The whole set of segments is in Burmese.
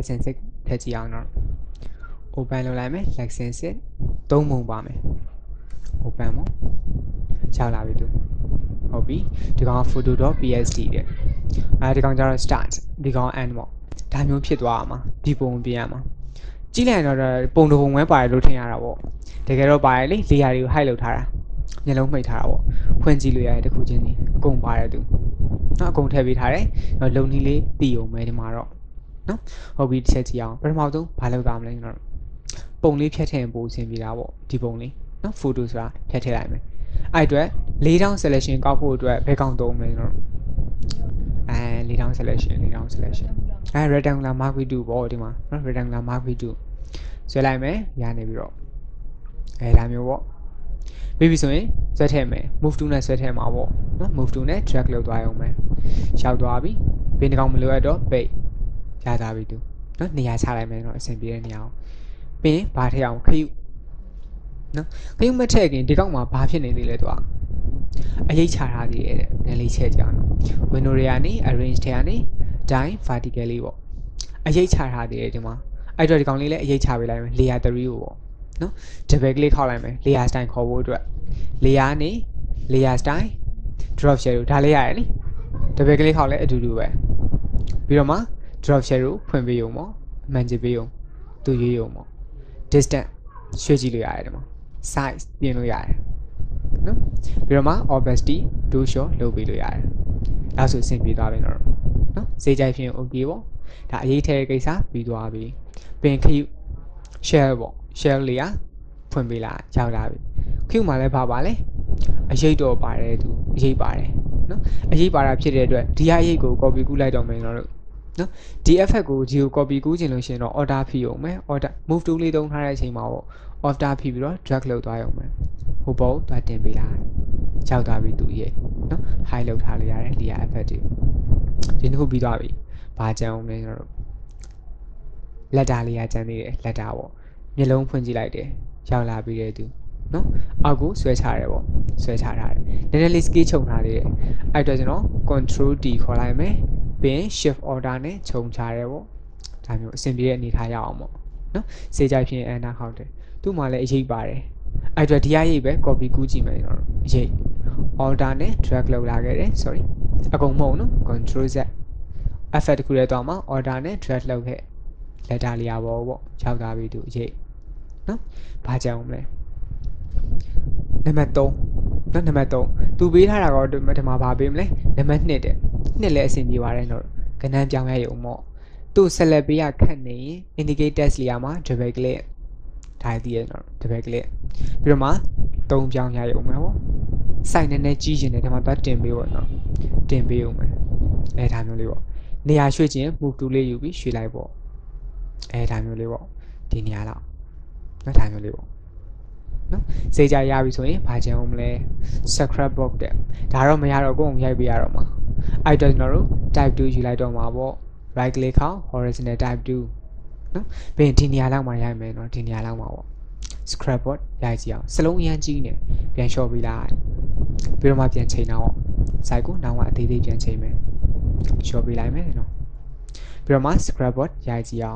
အစင်စစ်ထည့်ကြည့်အောင်တော့ open လုပ်လိုက်မယ် lesson စစ်သုံးပုံပါမယ် open ပေါ့ရောက်လာပြီသူဟုတ်ပြီဒီကောင် photo.psd တဲ့ဒီကောင်ကျတော့ start ဒီကောင် end ပေါ့ဒါမျိုးဖြစ်သွားမှာဒီပုံပြင်ရမှာကြည့်လိုက်တော့ပုံတစ်ပုံပဲပါတယ်လို့ထင်ရတာပေါ့တကယ်တော့ပါတယ်လေ layer တွေကို hide လုပ်ထားတာမျက်လုံးမှိတ်ထားတာပေါ့ဖွင့်ကြည့်လို့ရတယ်တစ်ခုချင်းစီအကုန်ပါတယ်သူနော်အကုန်ထည့်ပေးထားတယ်တော့လုံနီးလေးတည်အောင်ပဲဒီမှာတော့နော်ဟုတ်ပြီတစ်ချက်ကြည့်အောင်ပထမဆုံးဘာလုပ်သွားမလဲကျွန်တော်ပုံလေးဖြတ်ထည့်ပို့ဆင်ပြတာပေါ့ဒီပုံလေးနော် photo ဆိုတာဖြတ်ထည့်လိုက်မယ်အဲ့အတွက်4000 selection ကောက်ဖို့အတွက်ဘယ်ကောင်သုံးမလဲကျွန်တော်4000 selection rectangular mark v2 ပေါ့ဒီမှာနော် rectangular mark v2 ဆွဲလိုက်မယ်ရနေပြီးတော့ဒါမျိုးပေါ့ပြီးပြီဆိုရင်ဆွဲထည့်မယ် move to နဲ့ဆွဲထည့်မှာပေါ့နော် move to နဲ့ drag လုပ်သွားအောင်မယ်ရောက်သွားပြီဘယ်နှကောင်မလိုရတော့ ပိတ်ရသွားပြီသူနော်နေရာချလိုက်မယ်တော့အဆင်ပြေတဲ့နေရာအောင်ပြီးရင်ဘာထည့်အောင်ခရုနော်ခရုမထည့်ခင်ဒီကောင်မှာဘာဖြစ်နေသေးလဲသူကအရေးချထားသေးတယ်တဲ့နည်းလေးချက်ကြအောင်နော် window တွေကနေ arrange ထဲကနေ die vertically ပေါ့အရေးချထားသေးတယ်ဒီမှာအဲ့တော့ဒီကောင်လေးလည်းအရေးချပေးလိုက်မယ် layer 3ကိုပေါ့နော် double click ခောက်လိုက်မယ် layer style ခေါ်ဖို့အတွက် layer နေ layer style drop shadow ဒါလေးရတယ်နိ double click ခောက်လဲအတူတူပဲပြီးတော့မှ drop shadow ဖွင့်ပေးရုံပေါ့အမှန်ကြည့်ပေးရုံသူရွေးရုံပေါ့ distance ရွှေ့ကြည့်လို့ရတယ်ဒီမှာ size ပြင်လို့ရတယ်နော်ပြီးတော့မှ opacity to show လုပ်ပေးလို့ရတယ်ဒါဆိုအဆင်ပြေသွားပြီတော့နော်စေးကြိုက်ဖြင့် okay ပေါ့ဒါအရေးထဲကိစ္စပြီးသွားပြီပင်ခရု share ပေါ့ share လေးอ่ะဖွင့်ပေးလာရောက်လာပြီခရုမှာလည်းပါလဲအရေးတော့ပါတယ်သူအရေးပါတယ်နော်အရေးပါတာဖြစ်တဲ့အတွက်ဒီအရေးကို copy ကူးလိုက်တော့မယ်ကျွန်တော်တို့နော်ဒီ effect ကိုဒီကို copy ကူးခြင်းလို့ရှင်တော့ order ဖိအောင်မယ် order move tool လေးသုံးထားတဲ့အချိန်မှာပေါ့ order ဖိပြီးတော့ drag လုပ်သွားအောင်မယ်ဟိုပုံသွားတင်ပေးလာရောက်သွားပြီသူရဲ့နော် high လုပ်ထားလို့ရတယ် layer effect တွေဒီတစ်ခုပြီးသွားပြီဘာကြံအောင်လဲကျွန်တော်တို့ letter လေးရကြံသေးတယ် letter ပေါ့မျက်လုံးဖွင့်ကြည့်လိုက်တယ်ရောက်လာပြီးတဲ့သူနော်အောက်ကိုဆွဲချရတယ်ပေါ့ဆွဲချထားတယ်နည်းနည်းလေး scale ခြုံထားသေးတယ်အဲ့တော့ကျွန်တော် control D ခေါ်လိုက်မယ်ပြီးရင် shift order နဲ့ခြုံချရတယ်ပေါ့ဒါမျိုးအဆင်ပြေတဲ့အနေထားရအောင်ပေါ့နော်စေးကြိုက်ဖြင့် enter ခောက်တယ်သူ့မှာလည်းအရေးပါတယ်အဲ့တော့ဒီအရေးပဲ copy ကူးကြည့်မယ်ကျွန်တော်အရေး order နဲ့ drag လုပ်လာခဲ့တယ် sorry အကုန်မဟုတ်နော် control Z effect တစ်ခုလည်းတော့မှာ order နဲ့ drag လုပ်ခဲ့ letter လေးရပေါ့ရောက်သွားပြီသူအရေးနော်ဘာကြအောင်မလဲနံပါတ်3နော်နံပါတ်3သူပေးထားတာကတော့ဒီမှာဘာပေးမလဲနံပါတ်2တဲ့2လည်းအဆင်ပြေပါတယ်တော့ကဏ္ဍပြောင်းရရုံပေါ့သူဆက်လက်ပေးရခက်နေရင် indicate text layer မှာ double click ထားသေးရတော့ double click ပြီးတော့မှ3ပြောင်းရရုံပဲဟော site နဲ့ကြီးကျင်တယ်ဒီမှာတော့တင်ပေးပေါ့နော်တင်ပေးဦးမယ်ဒါမျိုးလေးပေါ့နေရာရွှေ့ခြင်း move tool လေးယူပြီးရွှေ့လိုက်ပေါ့ဒါမျိုးလေးပေါ့ဒီနေရာလောက်နော်ဒါမျိုးလေးပေါ့နော်စေးကြရပြီဆိုရင်ဘာကြံအောင်မလဲ scrapbook တဲ့ဒါတော့မရတော့ကိုယ်ရိုက်ပေးရတော့မှာအဲ့တော့ကျွန်တော်တို့ type 2ယူလိုက်တော့မှာပေါ့ right click ခေါက် horizontal type 2နော်ပြီးရင်ဒီနေရာလောက်မှာရိုက်မယ်နော်ဒီနေရာလောက်မှာပေါ့ scrapbook ရိုက်ကြည့်အောင်စလုံးအရန်ကြီးနေပြန်လျှော့ပေးလိုက်ပြီးတော့မှပြန်ချိန်တော့ site ကိုနောက်မှအသေးသေးပြန်ချိန်မယ်လျှော့ပေးလိုက်မယ်နော်ပြီးတော့မှ scrapbook ရိုက်ကြည့်အောင်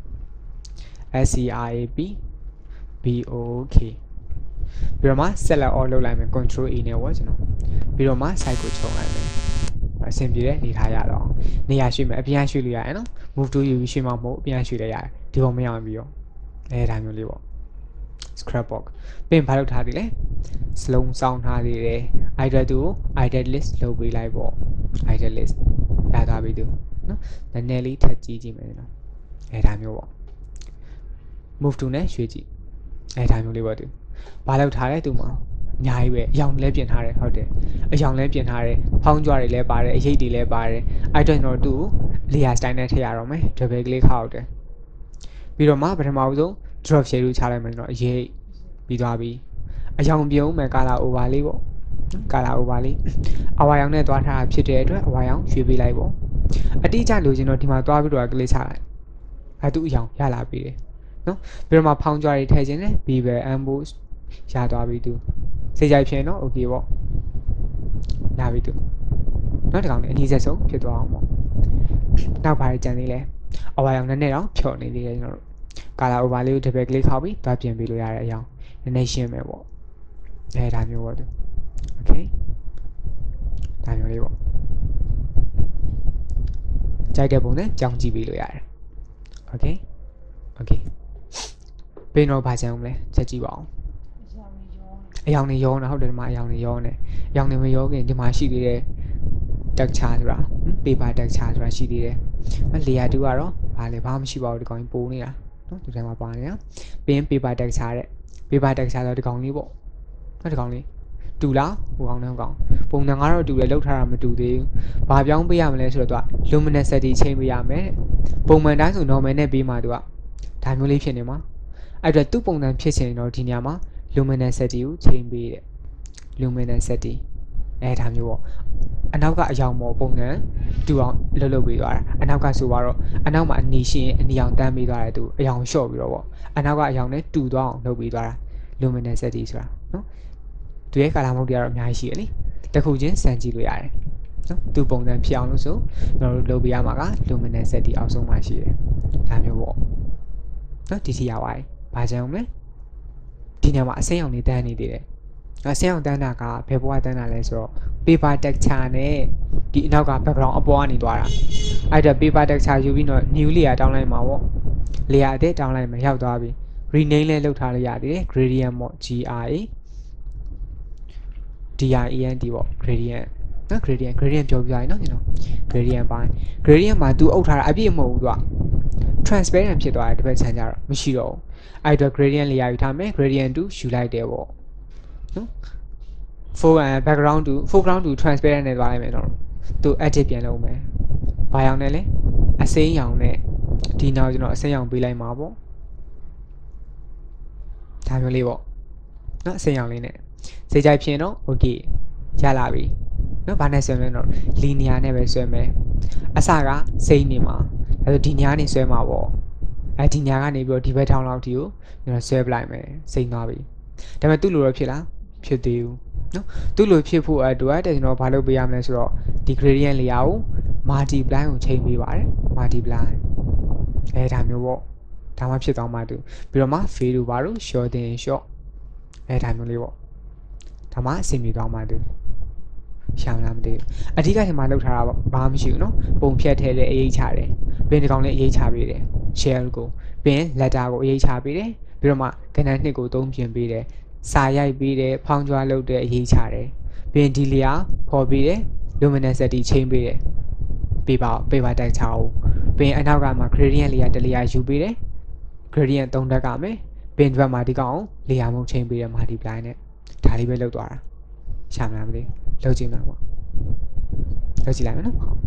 SCRAP BOK ပြီးတော့မှ select all လုပ်လိုက်မယ် control A နဲ့ပေါ့ကျွန်တော်ပြီးတော့မှ site ကိုခြုံလိုက်မယ်အဆင်ပြေတဲ့နေထားရတော့နေရာရွှေ့မယ်အပြန်ရွှေ့လို့ရတယ်နော် move to ယူရွှေ့မှာမဟုတ်အပြန်ရွှေ့လိုက်ရတယ်ဒီပေါ်မရောက်ပြီးတော့ဒါမျိုးလေးပေါ့ scrapbook ပြင်ဘာလုပ်ထားသေးလဲ slow စောင်းထားသေးတယ် item ကို item list လုပ်ပေးလိုက်ပေါ့ item list ရသွားပြီသူနော်နည်းနည်းလေးထပ်ကြည့်ကြည့်မယ်နော်ဒါမျိုးပေါ့ move to နဲ့ရွှေ့ကြည့်ဒါမျိုးလေးပေါ့သူဘာလုပ်ထားလဲသူမှာအများကြီးပဲအယောင်လည်းပြင်ထားတယ်ဟုတ်တယ်အယောင်လည်းပြင်ထားတယ်ဖောင်းကြွားတွေလည်းပါတယ်အရေးတွေလည်းပါတယ်အဲ့တော့ကျွန်တော်တို့ layer style နဲ့ထည့်ရတော့မယ် double click ခောက်တယ်ပြီးတော့မှပထမဆုံး drop shadow ချလိုက်မယ်ကျွန်တော်အရေးပြီးသွားပြီအယောင်ပြုံးမယ် color over လေးပေါ့ color over လေးအဝါရောင်နဲ့သွားထားတာဖြစ်တဲ့အတွက်အဝါရောင်ရွှေ့ပေးလိုက်ပေါ့အတိအကျလိုချင်တော့ဒီမှာသွားပြီးတော့ click ချလိုက်သူ့အယောင်ရလာပြီနော်ပြီးတော့မှဖောင်းကြွားတွေထည့်ခြင်းနဲ့ bevel ambush ရသွားပြီသူစေးကြိုက်ဖြင့်နော် okay ပေါ့ရပြီသူနောက်တစ်ကောင်လေးအနည်းဆက်ဆုံးဖြစ်သွားအောင်ပေါ့နောက်ဘာကြံသေးလဲ over ရောင်နဲ့တော့ဖြော်နေသေးတယ်ကျွန်တော်တို့ color over လေးကို double click ခောက်ပြီးတွားပြင်ပေးလို့ရတဲ့အကြောင်းနည်းနည်းရှင်းမယ်ပေါ့ဒါမျိုးပေါ့သူ okay ဒါမျိုးလေးပေါ့ကြိုက်တဲ့ပုံနဲ့ကြောင်းကြည့်ပေးလို့ရတယ် okay okay ပြင်တော့ဘာချမ်းဦးမလဲချက်ကြည့်ပါအောင်အယောင်နေရောနေဟုတ်တယ်ဒီမှာအယောင်နေရောနေအယောင်နေမရောခင်ဒီမှာရှိသေးတယ် texture ဆိုတာ paper texture ဆိုတာရှိသေးတယ် layer 2ကတော့ဘာလဲဘာမှမရှိပါဘူးဒီကောင်ကြီးပိုးနေတာနော်ဒီထဲမှာပါနေတာပြီးရင် paper texture တဲ့ paper texture ဆိုတော့ဒီကောင်လေးပေါ့နော်ဒီကောင်လေးတူလားဟိုကောင်နဲ့ကောင်ပုံစံကတော့တူတယ်လောက်ထားတာမတူသေးဘူးဘာပြောင်းပေးရမလဲဆိုတော့သူက luminosity ချိန်ပေးရမယ်ပုံမှန်တိုင်းဆို normal နဲ့ပြီးမှသူကဒါမျိုးလေးဖြစ်နေမှာအဲ့တော့သူ့ပုံစံဖြစ်ချင်တော့ဒီနေရာမှာ luminosity ကိုချိန်ပေးတယ် luminosity ဒါမျိုးပေါ့အနောက်ကအယောင်ပေါ်ပုံစံတူအောင်လုပ်ပေးသွားတာအနောက်ကဆိုတော့အနောက်မှာအနီရှိရင်အနီအောင်တန်းပေးသွားတယ်သူအယောင်လျှော့ပြီးတော့ပေါ့အနောက်ကအယောင်နဲ့တူသွားအောင်လုပ်ပေးသွားတာ luminosity ဆိုတာနော်သူရဲ့ color mode တွေကတော့အများကြီးရှိရလေတစ်ခုချင်းစမ်းကြည့်လို့ရတယ်နော်သူပုံစံဖြစ်အောင်လို့ဆိုကျွန်တော်တို့လုပ်ပေးရမှာက luminosity အောက်ဆုံးမှာရှိတယ်ဒါမျိုးပေါ့နော်ဒီစီရပါတယ်ဘာကြောင့်လဲဒီနေရာမှာအစိမ်းအောင်နေတန်းနေသေးတယ်အစိမ်းအောင်တန်းတာကဘယ်ဘဝတန်းတာလဲဆိုတော့ paper texture နဲ့ဒီအနောက်က background အပေါ်ကနေသွားတာအဲ့ဒါ paper texture ယူပြီးတော့ new layer တောင်းလိုက်မှာပေါ့ layer အသစ်တောင်းလိုက်မှာရောက်သွားပြီ rename လဲလုပ်ထားလို့ရသေးတယ် gradient ပေါ့ GRADIENT ပေါ့ gradient နော် gradient ပြောပြရအောင်နော်ကျွန်တော် gradient ပိုင်း gradient မှာ तू အုပ်ထားတာအပြည့်မဟုတ်ဘူးသူက transparent ဖြစ်သွားတယ်တစ်ဖက်ခြမ်းကျတော့မရှိတော့ဘူးအဲ့တော့ gradient layer ယူထားမယ် gradient 2ယူလိုက်တယ်ပေါ့နော် foreground to transparent နဲ့သွားလိုက်မယ်တော့သူ edit ပြန်လုပ်မယ်ဘာရောင်နဲ့လဲအစိမ်းရောင်နဲ့ဒီနောက်ကျွန်တော်အစိမ်းရောင်ပေးလိုက်မှာပေါ့ဒါမျိုးလေးပေါ့နော်အစိမ်းရောင်လေးနဲ့စိတ်ကြိုက်ဖြစ်တော့ okay ရလာပြီနော်ဘာနဲ့ဆွဲမလဲတော့ linear နဲ့ပဲဆွဲမယ်အစကစိမ်းနေမှာဒါဆိုဒီညာနေဆွဲမှာပေါ့ဒီညာကနေပြီးတော့ဒီဘက်ထောင်းလောက်ဒီကိုကျွန်တော်ဆွဲပလိုက်မယ်စိမ်းသွားပြီဒါပေမဲ့သူ့လိုတော့ဖြစ်လားဖြစ်သေးဘူးနော်သူ့လိုဖြစ်ဖို့အတွက်ကျွန်တော်ဘာလုပ်ပေးရမလဲဆိုတော့ဒီ gradient layer ကို multiply ကိုချိန်ပေးပါတယ် multiply ဒါမျိုးပေါ့ဒါမှဖြစ်သွားမှသူပြီးတော့မှ fade တို့ဘာလို့ short တင် short ဒါမျိုးလေးပေါ့ဒါမှအဆင်ပြေသွားမှသူရှောင်းလားမသိဘူးအဓိကဒီမှာလောက်ထားတာဘာမှမရှိဘူးနော်ပုံဖြတ်ထဲလေအရေးချတယ်ပင်ဒီကောင်လေးအရေးချပေးတယ် shell ကိုပင် letter ကိုအရေးချပေးတယ်ပြီးတော့မှကဏ္ဍနှစ်ကိုသုံးပြင်ပေးတယ်စာရိုက်ပေးတယ်ဖောင်းကြွားလုပ်တဲ့အရေးချတယ်ပင်ဒီလျာဖော်ပေးတယ် luminosity ချိန်ပေးတယ်paper texture ကိုပင်အနောက်ကမှာ gradient layer တစ် layer ယူပေးတယ် gradient 3 တက်ကမယ်ပင်ဒီဘက်မှာဒီကောင် layer မုံချိန်ပေးတယ် multiply နဲ့ဒါလေးပဲလုပ်သွားတာရှာမလားမသိလုပ်ကြည့်မှာပေါ့လုပ်ကြည့်လိုက်မယ်နော်